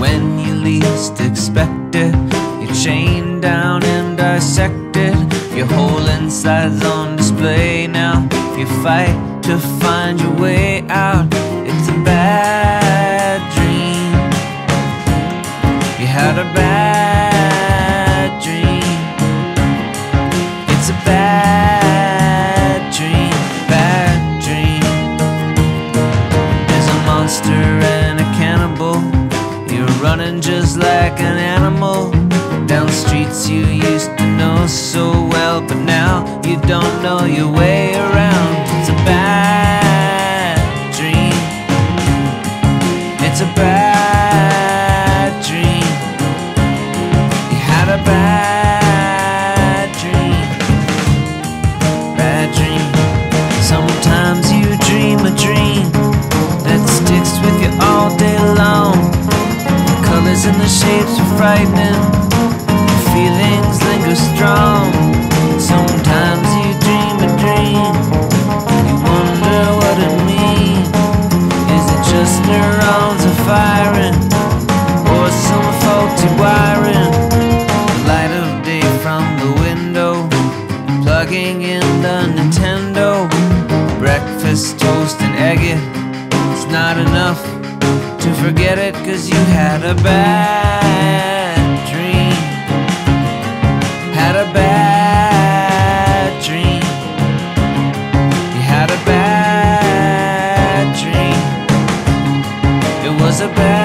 when you least expect it. You're chained down and dissected. Your whole inside's on display now. If you fight to find your way out, it's a bad dream. You had a bad dream. It's a bad dream, bad dream. There's a monster and a cannibal. You're running just like an animal down streets you used to know so well, but now you don't know your way around. It's a bad dream. It's a bad dream. You had a bad dream. Bad dream. Sometimes you dream a dream that sticks with you all day long. The colors and the shapes are frightening. Feelings linger strong. Sometimes you dream a dream. You wonder what it means. Is it just neurons are firing, or some faulty wiring? The light of day from the window, plugging in the Nintendo. Breakfast, toast and eggy. It's not enough to forget it, 'cause you had a bad dream. Had a bad dream. You had a bad dream. It was a bad